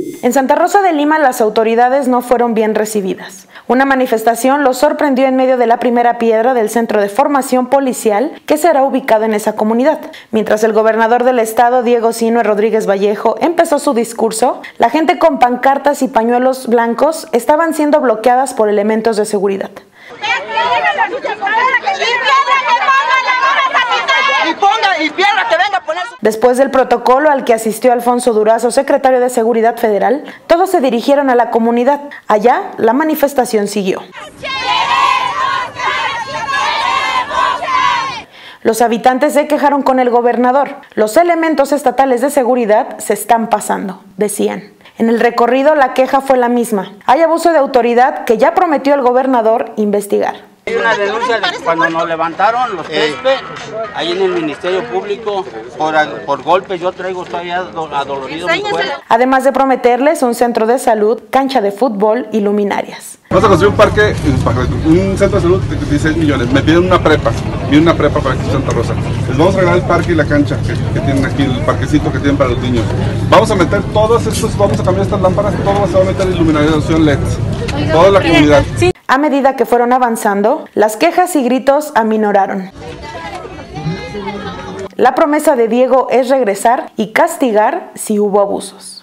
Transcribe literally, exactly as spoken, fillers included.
En Santa Rosa de Lima las autoridades no fueron bien recibidas. Una manifestación los sorprendió en medio de la primera piedra del centro de formación policial que será ubicado en esa comunidad. Mientras el gobernador del estado, Diego Sinue Rodríguez Vallejo, empezó su discurso, la gente con pancartas y pañuelos blancos estaban siendo bloqueadas por elementos de seguridad. Después del protocolo al que asistió Alfonso Durazo, secretario de Seguridad Federal, todos se dirigieron a la comunidad. Allá, la manifestación siguió. Los habitantes se quejaron con el gobernador. Los elementos estatales de seguridad se están pasando, decían. En el recorrido la queja fue la misma. Hay abuso de autoridad que ya prometió el gobernador investigar. Hay una denuncia de cuando nos levantaron los Tespe, ahí en el Ministerio Público, por, por golpes. Yo traigo todavía adolorido mi cuerpo. Además de prometerles un centro de salud, cancha de fútbol y luminarias. Vamos a construir un parque, un centro de salud de dieciséis millones. Me piden una prepa, piden una prepa para aquí en Santa Rosa. Les vamos a regalar el parque y la cancha que, que tienen aquí, el parquecito que tienen para los niños. Vamos a meter todos estos, vamos a cambiar estas lámparas, todo se va a meter iluminación L E D. Toda la comunidad. Sí. A medida que fueron avanzando, las quejas y gritos aminoraron. La promesa de Diego es regresar y castigar si hubo abusos.